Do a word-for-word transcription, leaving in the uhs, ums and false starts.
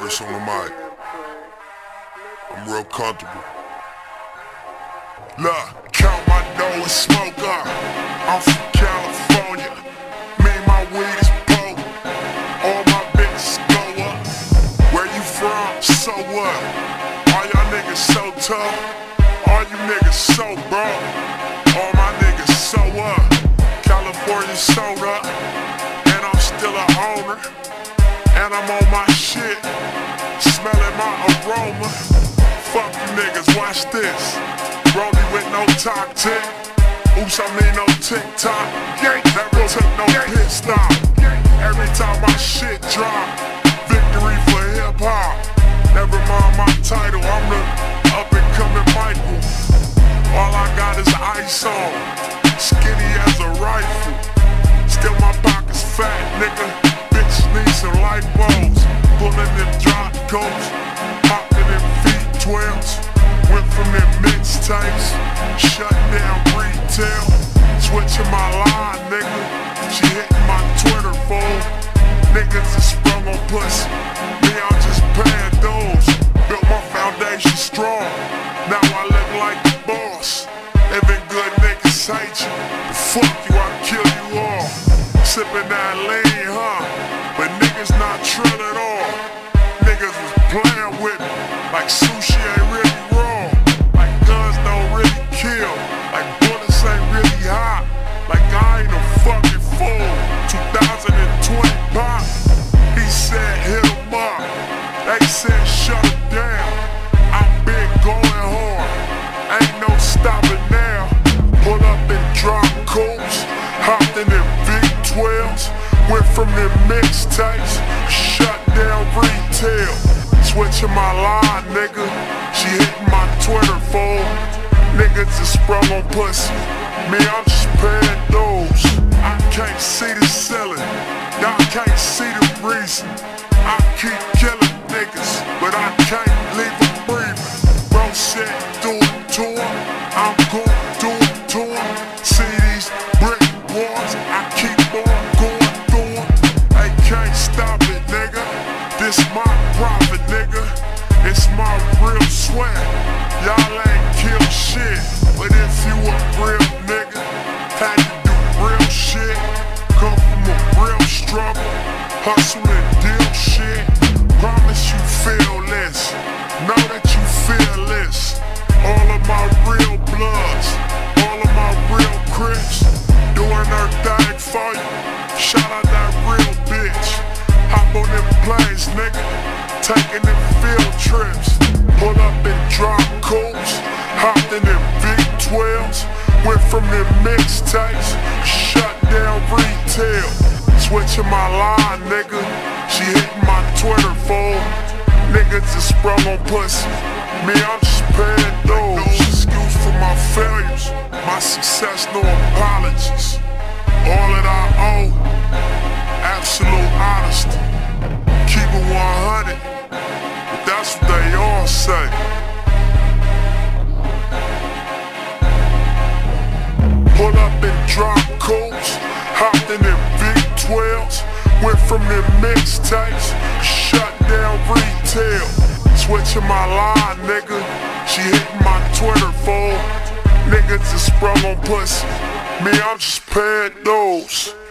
Chris on the mic. I'm real comfortable. Look, count my dough and smoke up. I'm from California. Me and my weed is potent. All my bitches go up. Where you from? So what? All y'all niggas so tough. All you niggas so broke. All my niggas so up. California soda. And I'm still a owner. And I'm on my shit, smelling my aroma. Fuck you niggas, watch this. Brody with no top tick. Oops, I mean no TikTok. Never took no pit stop. Every time my shit drop, victory for hip hop. Never mind my title, I'm the up and coming Michael. All I got is ice on, skinny as a rifle. Still my pockets fat, nigga. Need some light bulbs, pulling them drop coats, popping them V twelves, went from them mixtapes, shutting down retail, switching my line, nigga. She hitting my Twitter phone. Niggas is sprung on pussy. Me, I'm just paying those. Built my foundation strong. Now I look like the boss. Every good niggas hate you. But fuck you, I'll kill you all. Sipping that lean, huh? But niggas not trill at all. Niggas was playing with me like sushi ain't really raw. Like guns don't really kill. Like bullets ain't really hot. Like I ain't a fucking fool. two thousand twenty pop. He said hit him up. They said shut it down. I've been going hard. Ain't no stopping now. Pull up and drop coats. Hopped in them V twelves. Went from them mixtapes, shut down retail. Switching my line, nigga. She hitting my Twitter phone. Niggas is sprung on pussy. Me, I'm just paying those. I can't see the ceiling. Y'all can't see the reason. I keep killing niggas, but I can't leave them breathing. Bro said do it to him. I'm going to do it to him. See these brick walls, I keep on going. Can't stop it, nigga. This my profit, nigga. It's my real sweat. Y'all ain't kill shit. But if you a real nigga, had to do real shit. Come from a real struggle. Hustle and deal shit. Promise you feel this. Know that you feel this. All of my real bloods. All of my real crips. Doing her thing for you. Shout out that real bitch. Hop on them planes, nigga. Taking them field trips. Pull up and drop coats. Hopped in them V twelves. Went from them mixtapes. Shut down retail. Switching my line, nigga. She hitting my Twitter phone. Niggas is sprung on pussy. Me, I'm just paying those. No excuse for my failures. My success, no apologies. All that I owe, absolute honesty. Keep it one hundred, but that's what they all say. Pull up and drop coats, hopped in them V twelves, went from them mixtapes, shut down retail. Switching my line, nigga. She hitting my Twitter phone. Niggas is sprung on pussy. Me, I'm just paying those.